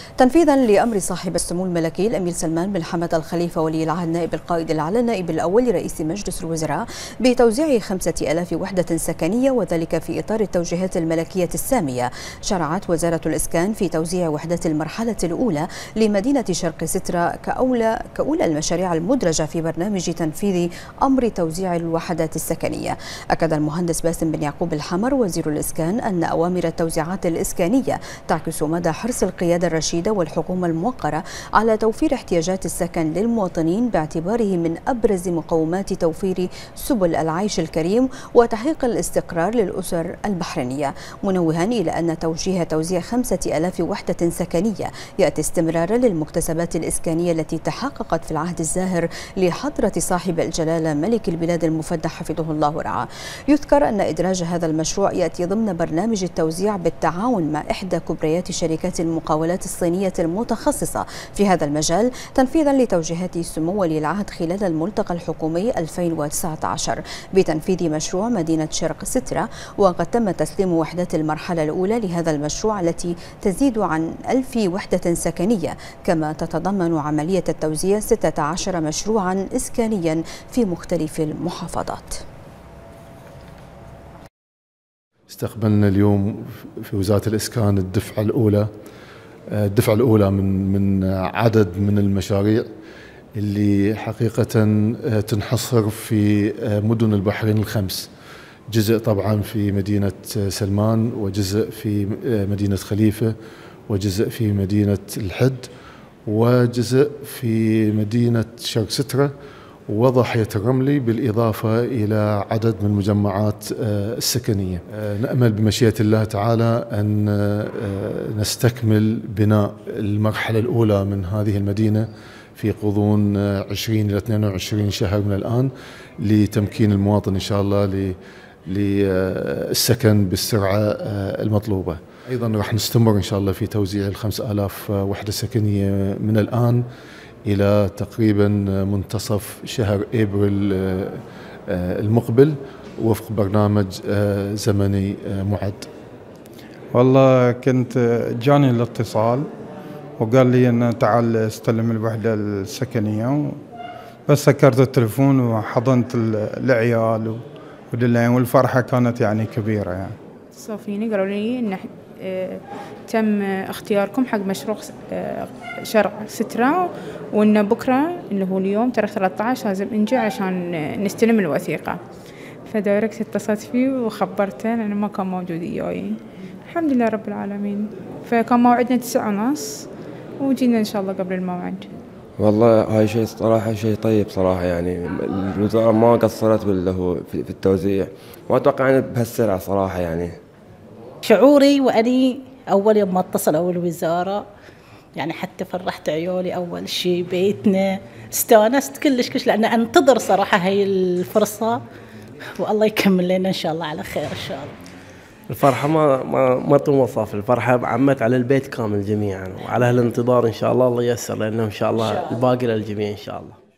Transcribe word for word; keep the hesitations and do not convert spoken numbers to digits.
تنفيذا لأمر صاحب السمو الملكي الأمير سلمان بن حمد الخليفة ولي العهد نائب القائد الأعلى النائب الأول لرئيس مجلس الوزراء بتوزيع خمسة آلاف وحدة سكنية، وذلك في إطار التوجيهات الملكية السامية، شرعت وزارة الإسكان في توزيع وحدات المرحلة الأولى لمدينة شرق سترة كأولى كأولى المشاريع المدرجة في برنامج تنفيذ أمر توزيع الوحدات السكنية. أكد المهندس باسم بن يعقوب الحمر وزير الإسكان أن أوامر التوزيعات الإسكانية تعكس مدى حرص القيادة الرشيدة والحكومة الموقرة على توفير احتياجات السكن للمواطنين، باعتباره من أبرز مقومات توفير سبل العيش الكريم وتحقيق الاستقرار للأسر البحرينية، منوها إلى أن توجيه توزيع خمسة آلاف وحدة سكنية يأتي استمرارا للمكتسبات الإسكانية التي تحققت في العهد الزاهر لحضرة صاحب الجلالة ملك البلاد المفدى حفظه الله ورعاه. يذكر أن إدراج هذا المشروع يأتي ضمن برنامج التوزيع بالتعاون مع إحدى كبريات شركات المقاولات الصينية المتخصصة في هذا المجال، تنفيذا لتوجيهات سمو ولي العهد خلال الملتقى الحكومي ألفين وتسعة عشر بتنفيذ مشروع مدينة شرق سترة. وقد تم تسليم وحدات المرحلة الأولى لهذا المشروع التي تزيد عن ألف وحدة سكنية، كما تتضمن عملية التوزيع ستة عشر مشروعا إسكانيا في مختلف المحافظات. استقبلنا اليوم في وزارة الإسكان الدفعة الأولى الدفعة الأولى من من عدد من المشاريع اللي حقيقة تنحصر في مدن البحرين الخمس، جزء طبعا في مدينة سلمان، وجزء في مدينة خليفة، وجزء في مدينة الحد، وجزء في مدينة شرق سترة وضاحية الرملي، بالإضافة إلى عدد من المجمعات السكنية. نأمل بمشيئة الله تعالى أن نستكمل بناء المرحلة الأولى من هذه المدينة في غضون عشرين إلى اثنين وعشرين شهر من الآن، لتمكين المواطن إن شاء الله للسكن بالسرعة المطلوبة. أيضا راح نستمر إن شاء الله في توزيع الخمس آلاف وحدة سكنية من الآن إلى تقريبا منتصف شهر أبريل المقبل، وفق برنامج زمني معد. والله كنت جاني الاتصال وقال لي أن تعال استلم الوحدة السكنية، بس سكرت التلفون وحضنت العيال ودلين، والفرحة كانت يعني كبيرة. يعني اتصلوا فيني قالوا لي إن اه تم اختياركم حق مشروع اه شرق سترة، وإن بكرة اللي هو اليوم تاريخ ثلاثة عشر لازم نجي عشان نستلم الوثيقة. فدايركت اتصلت فيه وخبرته لأنه ما كان موجود وياي. الحمد لله رب العالمين. فكان موعدنا تسعة ونص وجينا إن شاء الله قبل الموعد. والله هاي شيء صراحة شيء طيب صراحة، يعني الوزارة ما قصرت باللي هو في التوزيع، ما أتوقع يعني بهالسرعة صراحة. يعني شعوري وأني أول يوم ما اتصلوا الوزارة يعني حتى فرحت عيالي أول شيء، بيتنا استانست كلش كلش، لأن أنتظر صراحة هاي الفرصة، والله يكمل لنا إن شاء الله على خير إن شاء الله. الفرحة ما ما ما توصف، الفرحة عمت على البيت كامل جميعا، وعلى هالانتظار إن شاء الله الله ييسر لنا إن شاء الله الباقي للجميع إن شاء الله.